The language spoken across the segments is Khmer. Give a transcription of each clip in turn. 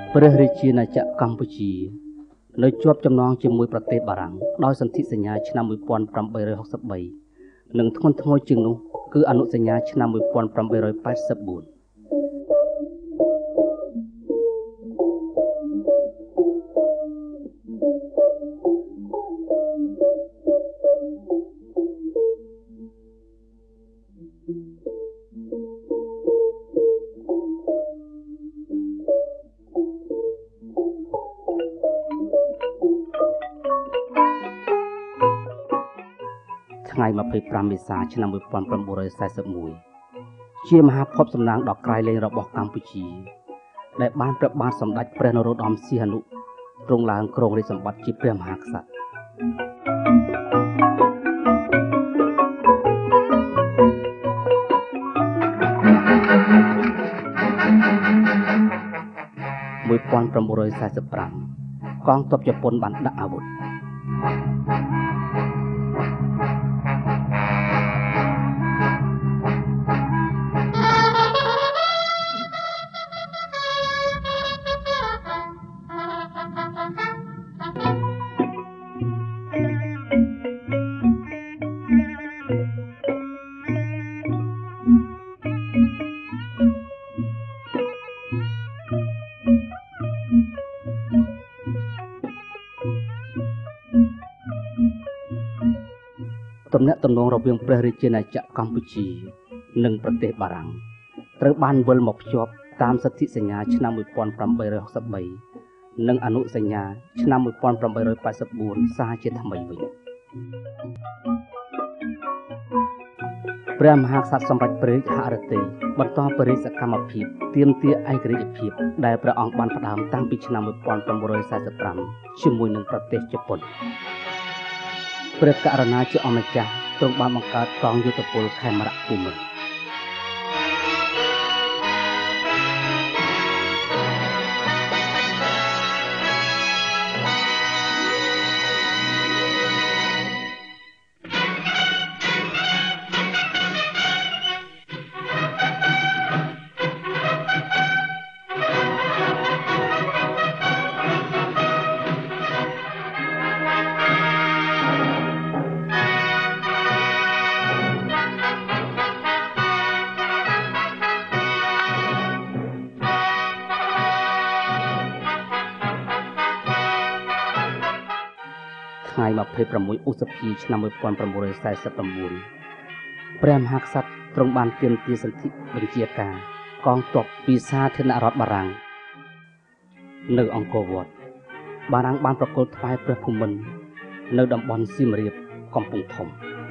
ព្រះរាជាណាចក្រកម្ពុជានៅជាប់ចំណងជាមួយប្រទេសបារាំងដោយសន្ធិសញ្ញាឆ្នាំ1863និងធ្ងន់ធ្ងរជាងនោះគឺអនុសញ្ញាឆ្នាំ1884ថ្ងៃ25មេសាឆ្នាំ1941ជាមហាភពសំណាងដ៏ក្រៃលែងរបស់កម្ពុជាដែលបានព្រះបាទសម្ដេចព្រះនរោត្តមសីហនុទ្រង់ឡើងគ្រងរាជសម្បត្តិជាព្រះមហាក្សត្រ1945កងទ័ពជប៉ុនបានដាក់អាវុធទំនាក់ទំនងរវាងព្រះរាជាណាចក្រកម្ពុជានិងប្រទេសបារាំងត្រូវបានវិលមកភ្ជាប់តាមសន្ធិសញ្ញាឆ្នាំ1863និងអនុសញ្ញាឆ្នាំ1884សារជាថ្មីវិញព្រះមហាក្សត្រសម្រេចព្រះរាជហឫទ័យបន្តបរិសកម្មភាពទាមទារឯករាជ្យភាពដែលព្រះអង្គបានផ្ដើមតាំងពីឆ្នាំ1945ជាមួយនឹងប្រទេសជប៉ុនព្រះករណាជាអម្ចាស់ទ្រង់បានបង្កើតកងយោធពលខេមរៈភូមិន្ទថ្ងៃ26ឧសភាឆ្នាំ1949ព្រះមហាក្សត្រទ្រង់បានទាមទារសន្ធិបញ្ជាការកងទ័ពពីសាធារណរដ្ឋបារាំងនៅអង្គរវត្តបារាំងបានប្រគល់ថ្វាយព្រះភូមិន្ទនៅតំបន់សៀមរាបកំពង់ធំ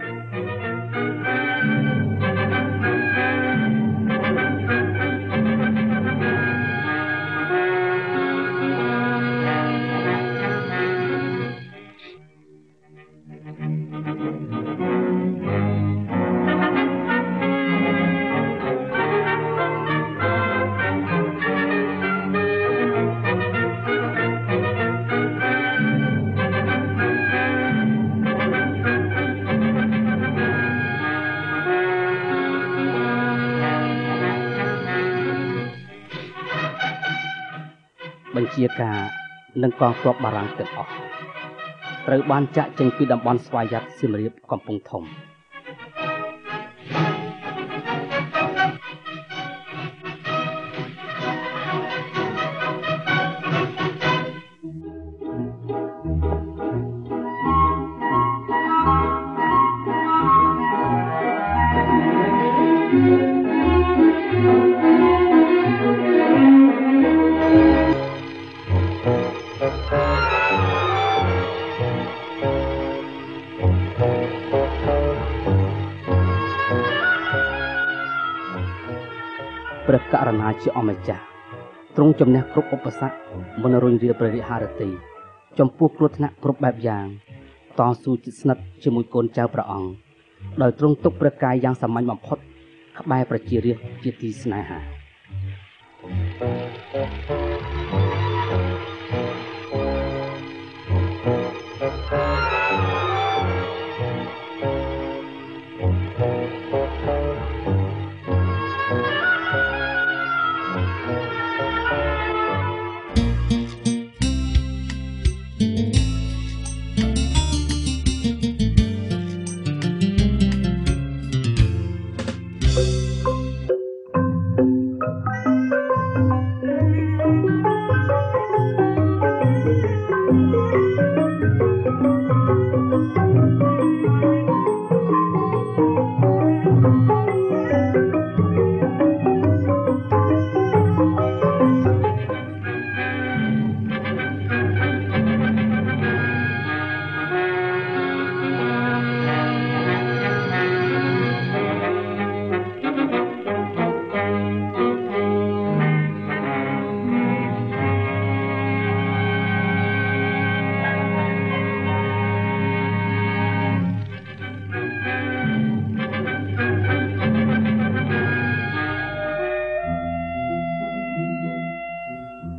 បញ្ជាការនិងកងទ័ពបារាំងទាំងអស់ត្រូវបានចាក់ចេញពីតំបន់ស្វយ័តសៀមរាបកំពង់ធំព្រះករណាជាអម្ចាស់ទ្រង់ជំនះគ្រប់ឧបសគ្គមិនរុញរាព្រះរាជហឫទ័យចំពោះគ្រោះថ្នាក់គ្រប់បែបយ៉ាងតស៊ូជិតស្និទ្ធជាមួយកូនចៅព្រះអង្គដោយទ្រង់ទុកព្រះកាយយ៉ាងសាមញ្ញបំផុតក្បែរប្រជារាស្ត្រជាទីស្នេហា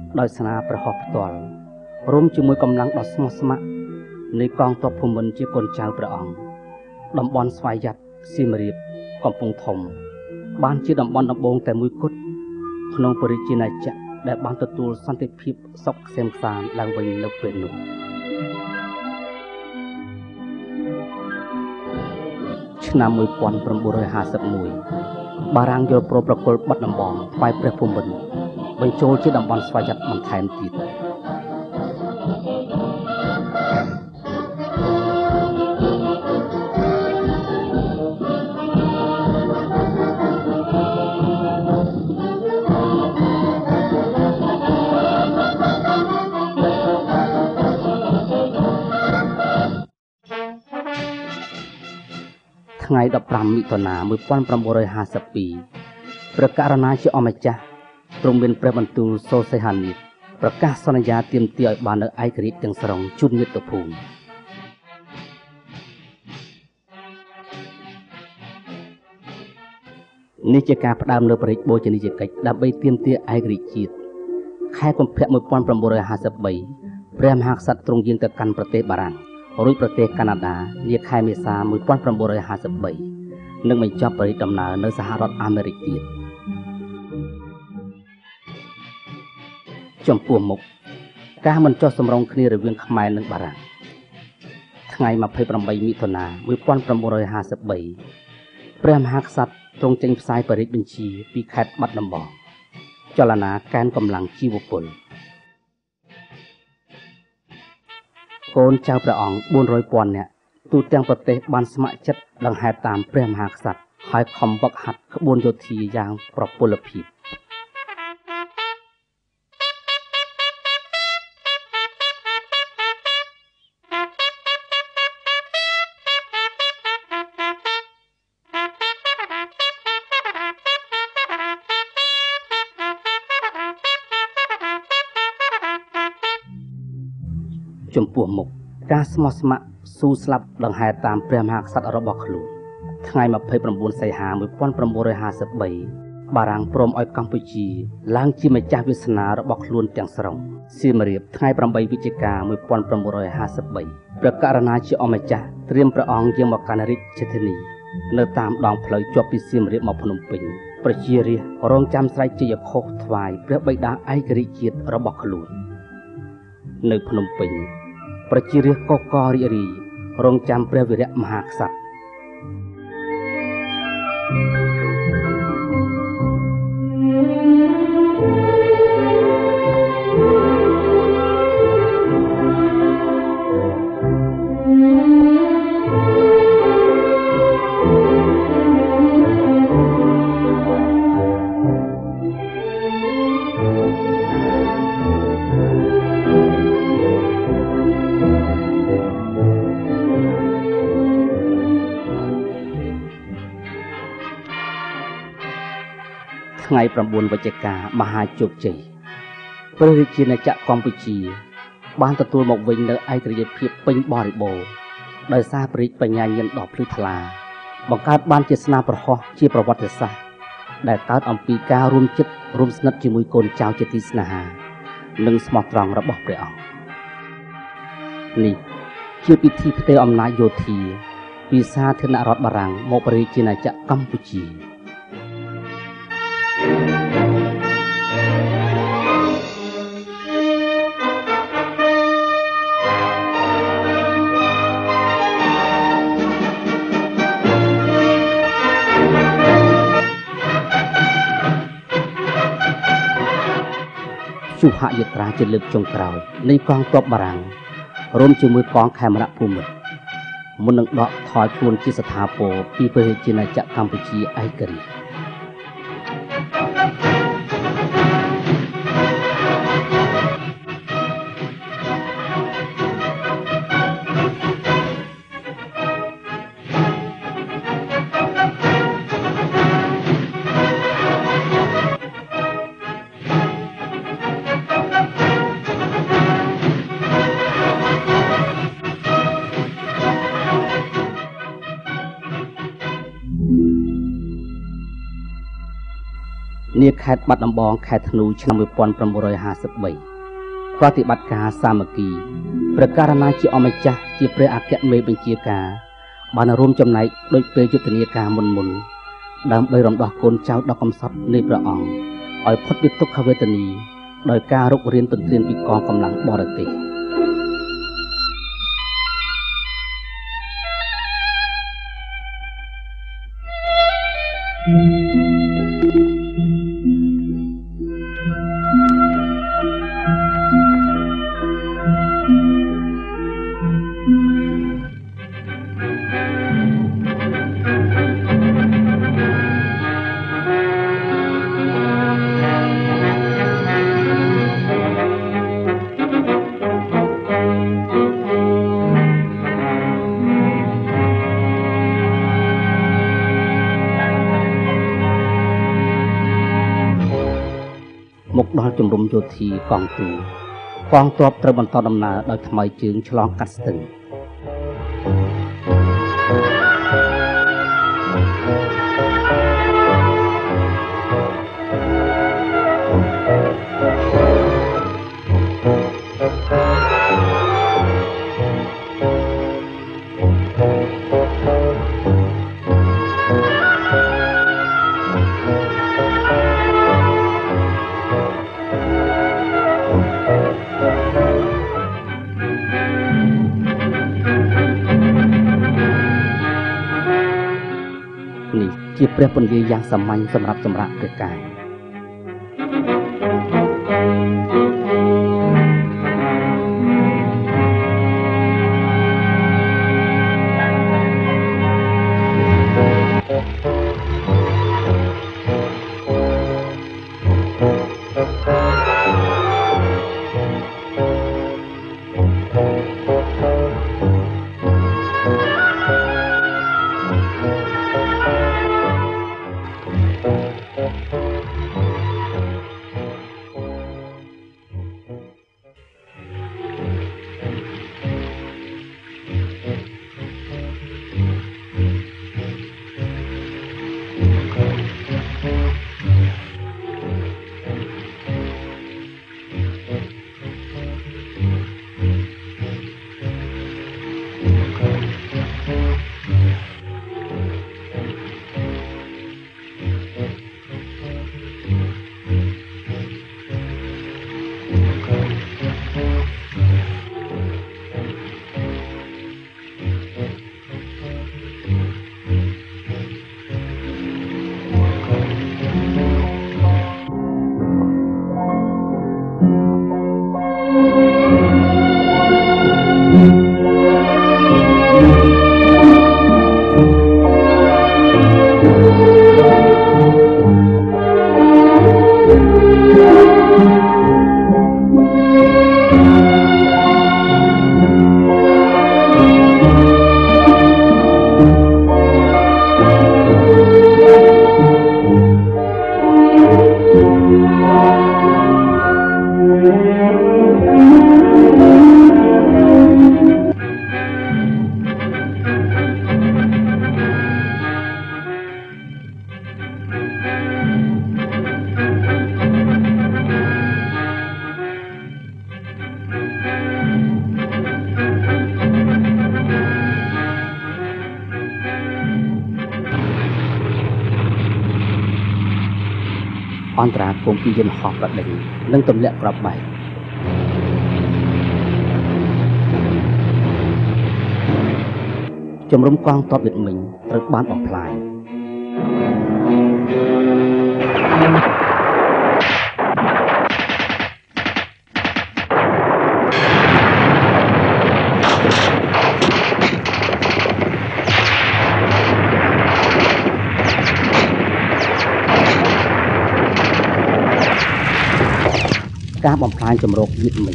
ដោយស្នាប្រហោះផ្ទាល់រួមជាមួយកម្លាំងដ៏ស្មោះស្ម័គ្រនៃកងទ័ពភូមិន្ទជាកូនចៅព្រះអង្គតំបន់ស្វាយ័តសៀមរាបកំពង់ធំបានជាតំបន់ដំបូងតែមួយគត់ក្នុងព្រះរាជាណាចក្រដែលបានទទួលសន្តិភាពសុខក្សេមក្សាន្តឡើងវិញនៅពេលនោះឆ្នាំ1951បារាំងយល់ព្រមប្រគល់បាត់ដំបងថ្វាយព្រះភូមិន្ទបញ្ចូលជាតំបន់ស្វយ័តបន្ថែមទៀតថ្ងៃ15មិថុនា1952ព្រះករុណាជាអម្ចាស់ទ្រង់មានព្រះបន្ទូលសូសីហានីតប្រកាសសន្យាទាមទារឲ្យបាននៅឯករាជ្យទាំងស្រុងជូនមាតុភូមិនេះជាការផ្ដើមនៅព្រះរាជបូជនីយកិច្ចដើម្បីទាមទារឯករាជ្យជាតិខែកុម្ភៈ1953ព្រះមហាក្សត្រទ្រង់យាងទៅកាន់ប្រទេសបារាំងរួចប្រទេសកាណាដានាខែមេសា1953និងបញ្ចប់បរិយាដំណើរនៅសហរដ្ឋអាមេរិកទៀតចំពោះមុខការមិនចុះសម្រុងគ្នារវាងខ្មែរនិងបារាំងថ្ងៃ28មិថុនា1953ព្រះមហាក្សត្រទ្រង់ចេញផ្សាយបរិយាបញ្ជាពីខេត្តបាត់ដំបងចលនាកែនកម្លាំងជីវពលកូនចៅព្រះអង្គ400,000 នាក់ទូទាំងប្រទេសបានស្ម័គ្រចិត្តដង្ហែតាមព្រះមហាក្សត្រហើយខំវឹកហាត់ក្បួនយោធាយ៉ាងប្រពលភាពចំពោះមុខការស្មោះស្ម័គ្រស៊ូស្លាប់ដង្ហែតាមព្រះមហាក្សត្ររបស់ខ្លួនថ្ងៃ29សីហា1953បារាំងព្រមឲ្យកម្ពុជាឡើងជាម្ចាស់វាសនារបស់ខ្លួនទាំងស្រុងសៀមរាបថ្ងៃ8វិច្ឆិកា1953ព្រះករុណាជាអម្ចាស់ត្រៀមព្រះអង្គយាងមកកាន់រាជធានីនៅតាមដងផ្លូវជាប់ពីសៀមរាបមកភ្នំពេញប្រជារាស្ត្ររងចាំស្រែកជ័យឃោសថ្វាយព្រះបិតាឯករាជ្យជាតិរបស់ខ្លួននៅភ្នំពេញប្រជារាស្ត្រកករីករាយរងចាំព្រះវីរៈមហាក្សត្រថ្ងៃ9វិច្ឆិកាមហាជោគជ័យព្រះរាជាណាចក្រកម្ពុជាបានទទួលមកវិញនូវឯករាជ្យភាពពេញបរិបូរណ៍ដោយសារព្រះរាជបញ្ញាញាណដ៏ភ្លឺថ្លាបង្កើតបានជាស្នាប្រហោះជាប្រវត្តិសាស្ត្រដែលកើតអំពីការរួមចិត្តរួមស្និទ្ធជាមួយកូនចៅជាទីស្នេហានិងស្មោះត្រង់របស់ព្រះអង្គនេះជាពិធីផ្ទេរអំណាចយោធាពីសាធារណរដ្ឋបារាំងមកព្រះរាជាណាចក្រកម្ពុជាជួហយាត្រាជាលើកចុងក្រោយនៃកងទ័ពបារាំងរួមជាមួយកងខេមរៈភូមិន្ទមុននឹងដកថយខ្លួនជាស្ថាពរពីព្រះរាជាណាចក្រកម្ពុជាឯករាជ្យនាខេត្តបាត់ដំបងខេត្តធ្នូឆ្នាំ1953ប្រតិបត្តិការសាមគ្គីព្រះករណាជាអម្ចាស់ជាព្រះអគ្គមេបញ្ជាការបានរួមចំណែកដោយពេលយុទ្ធនាការមុនដើម្បីរំដោះកូនចៅដ៏កំសត់នៃព្រះអង្គឲ្យផុតពីទុក្ខវេទនាដោយការរុករានទន្ទ្រានពីកងកម្លាំងបរទេសមកដល់ជំរំយោធាកងទូកងទ័ពត្រូវបន្តដំណើរដោយថ្មើរជើងឆ្លងកាត់ស្ទឹងជាព្រះពន្យាយ៉ាងសាមញ្ញសម្រាប់សម្រាប់ព្រះកាយអន្តរាគមពីយន្តហោះប្រដេញនិងទម្លាក់ក្របបែកជំរំកងទ័ពវៀតមិញត្រូវបានបំផ្លាញការបំផ្លាញជំរកវៀតមិញ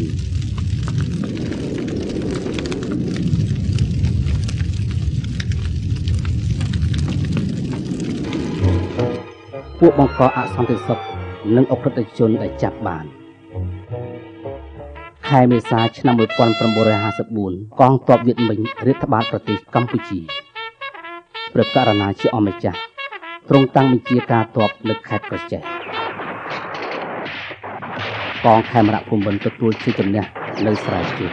ពួកបង្កអសន្តិសុខនិងអក្រិតជនដែលចាប់បានខែមេសាឆ្នាំ1954កងទ័ពវៀតមិញរាតត្បាតប្រទេសកម្ពុជាព្រះករណាជាអម្ចាស់ទ្រង់តាំងបញ្ជាការទ័ពនៅខេត្តក្រចេះកងខេមរៈភូមិន្ទទទួលជាជំនះនៅស្រែជើង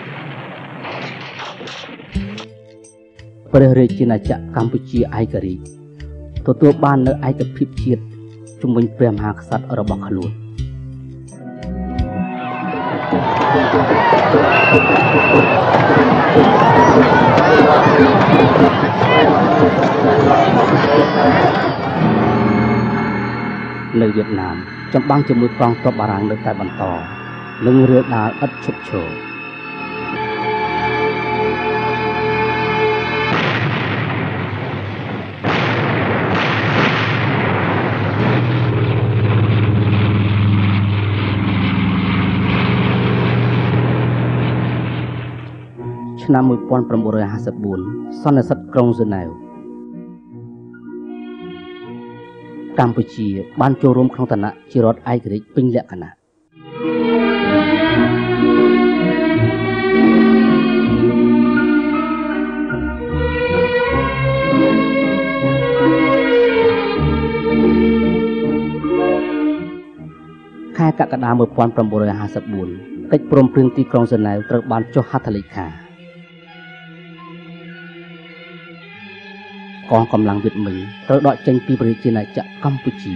ព្រះរាជាណាចក្រកម្ពុជាឯករាជ្យទទួលបាននូវឯកភាពជាតិជំវិញព្រះមហាក្សត្ររបស់ខ្លួននៅវៀតណាមចម្បាំងជាមួយកងទ័ពបារាំងនៅតែបន្តនឹងរាលដាលឥតឈប់ឈរឆ្នាំ1954សន្និសីទក្រុងហ្សឺណែវកម្ពុជាបានចូលរួមក្នុងឋានៈជារដ្ឋឯករាជ្យពេញលក្ខណៈខែកក្កដា1954កិច្ចព្រមព្រៀងទីក្រុងហ្សឺណែវត្រូវបានចុះហត្ថលេខាកងកម្លាំងវៀតមិញត្រូវដកចេញពីព្រះរាជាណាចក្រកម្ពុជា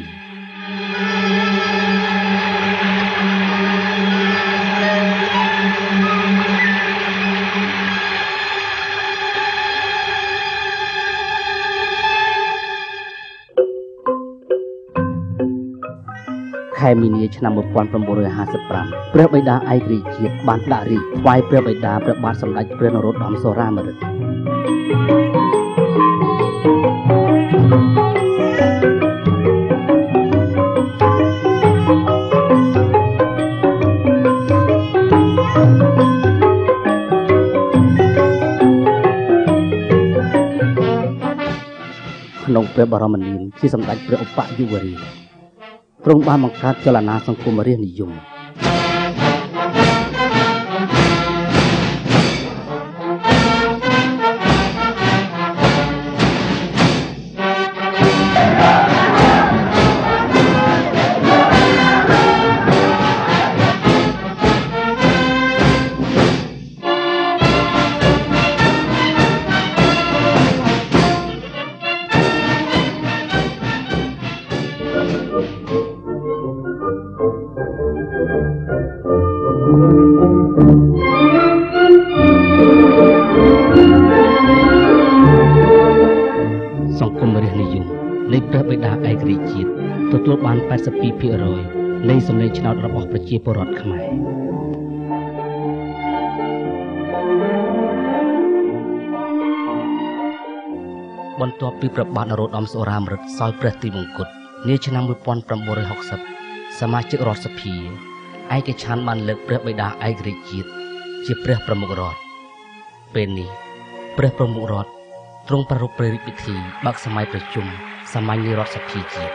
ខែមីនាឆ្នាំ1955ព្រះបិតាឯករាជ្យជាតិបានដាក់រាជថ្វាយព្រះបិតាព្រះបាទសម្ដេចព្រះនរោត្តមសុរាម្រិតក្នុងព្រះបរមនាមជាសម្ដេចព្រះឧបយុវរាជទ្រង់បានបង្កើតចលនាសង្គមរាស្ត្រនិយមទទួលបាន 82% នៃសម្លេងឆ្នោតរបស់ប្រជាពលរដ្ឋខ្មែរបន្ទាប់ពីព្រះបាទនរោត្តមសុរាម្រិតសោយព្រះទីវង្គតនាឆ្នាំ1960សមាជិករដ្ឋសភាឯកច្ឆន្ទបានលើកព្រះបិតាឯករាជ្យជាតិជាព្រះប្រមុខរដ្ឋពេលនេះព្រះប្រមុខរដ្ឋទ្រង់ប្រារព្ធព្រះរាជពិធីបើកសម័យប្រជុំសាមញ្ញរដ្ឋសភាជាតិ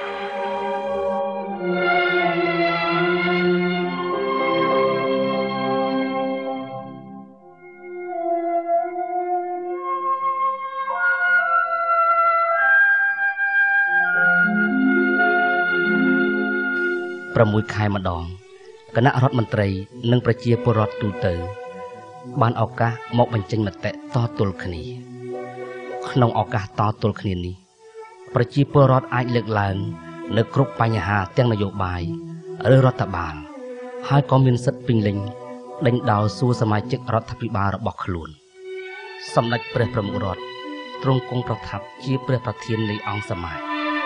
6 ខែម្ដងគណៈរដ្ឋមន្ត្រីនិងប្រជាពលរដ្ឋទូទៅបានឱកាសមកបញ្ចេញមតិតទល់គ្នាក្នុងឱកាសតទល់គ្នានេះប្រជាពលរដ្ឋអាចលើកឡើងនៅគ្រប់បញ្ហាទាំងនយោបាយឬរដ្ឋបាលហើយក៏មានសិទ្ធិពេញលេញដេញដោលសួរសមាជិករដ្ឋាភិបាលរបស់ខ្លួនសម្ដេចព្រះប្រមុខរដ្ឋទ្រង់គង់ប្រថាប់ជាព្រះប្រធាននៃអង្គសមាជ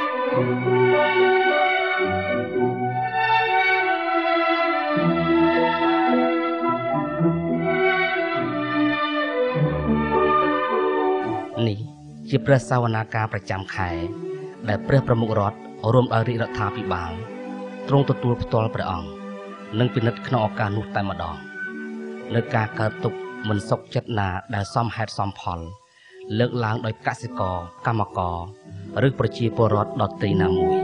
នេះជាព្រះសាវនាការប្រចាំខែដែលព្រះប្រមុខរដ្ឋរួមដោយរាជរដ្ឋាភិបាលទ្រង់ទទួលផ្ទាល់ព្រះអង្គនិងពិនិត្យក្នុងឱកាសនោះតែម្ដងនៅការកើតទុក្ខមិនសុខចិត្តណាដែលសមហេតុសមផលលើកឡើងដោយកសិករកម្មករឬប្រជាពលរដ្ឋដទៃណាមួយ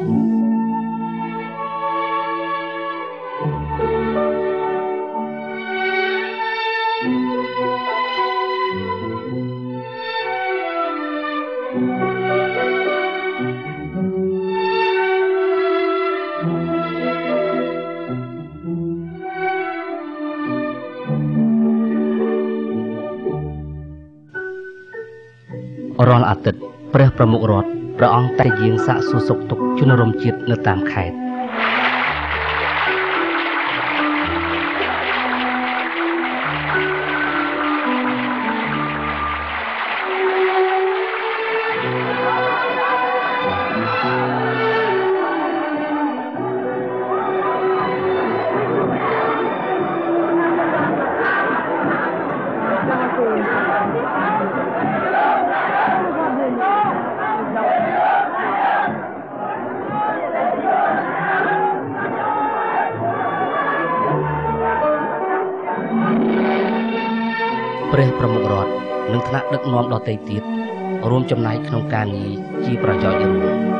រាល់អាទិត្យព្រះប្រមុខរដ្ឋព្រះអង្គតែយាងសាកសួរសុខទុក្ខជនរំជាតិនៅតាមខេត្តព្រះប្រមុខរដ្ឋនិងថ្នាក់ដឹកនាំដទៃទៀតរួមចំណែកក្នុងការងារជាប្រយោជន៍រួម